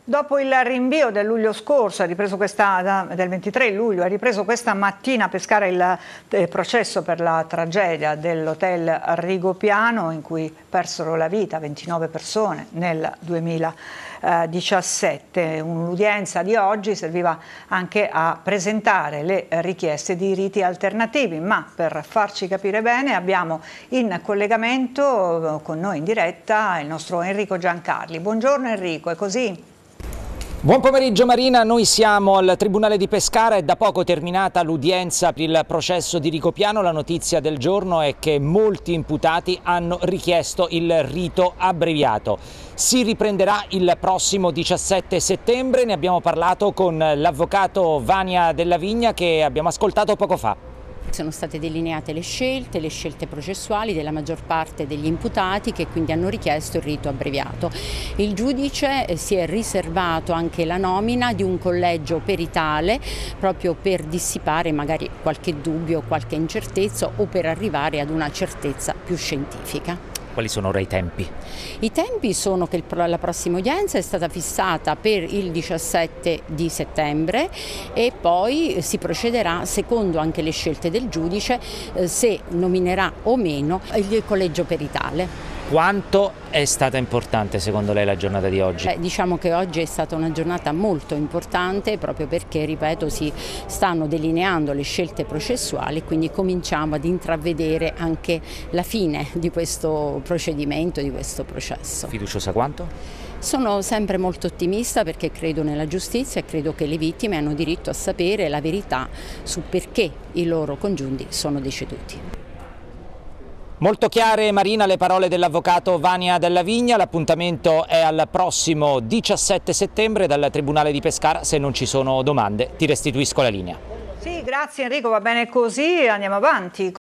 Dopo il rinvio del luglio scorso, del 23 luglio, è ripreso questa mattina a Pescara il processo per la tragedia dell'hotel Rigopiano in cui persero la vita 29 persone nel 2017. L'udienza di oggi serviva anche a presentare le richieste di riti alternativi, ma per farci capire bene abbiamo in collegamento con noi in diretta il nostro Enrico Giancarli. Buongiorno Enrico, è così? Buon pomeriggio Marina, noi siamo al Tribunale di Pescara, è da poco terminata l'udienza per il processo di Rigopiano. La notizia del giorno è che molti imputati hanno richiesto il rito abbreviato. Si riprenderà il prossimo 17 settembre, ne abbiamo parlato con l'avvocato Vania Della Vigna che abbiamo ascoltato poco fa. Sono state delineate le scelte processuali della maggior parte degli imputati che quindi hanno richiesto il rito abbreviato. Il giudice si è riservato anche la nomina di un collegio peritale proprio per dissipare magari qualche dubbio, qualche incertezza o per arrivare ad una certezza più scientifica. Quali sono ora i tempi? I tempi sono che la prossima udienza è stata fissata per il 17 di settembre e poi si procederà secondo anche le scelte del giudice se nominerà o meno il collegio peritale. Quanto è stata importante secondo lei la giornata di oggi? Diciamo che oggi è stata una giornata molto importante proprio perché, ripeto, si stanno delineando le scelte processuali, quindi cominciamo ad intravedere anche la fine di questo procedimento, di questo processo. Fiduciosa quanto? Sono sempre molto ottimista perché credo nella giustizia e credo che le vittime hanno diritto a sapere la verità su perché i loro congiunti sono deceduti. Molto chiare Marina le parole dell'avvocato Vania Della Vigna, l'appuntamento è al prossimo 17 settembre dal Tribunale di Pescara. Se non ci sono domande ti restituisco la linea. Sì, grazie Enrico, va bene così, andiamo avanti.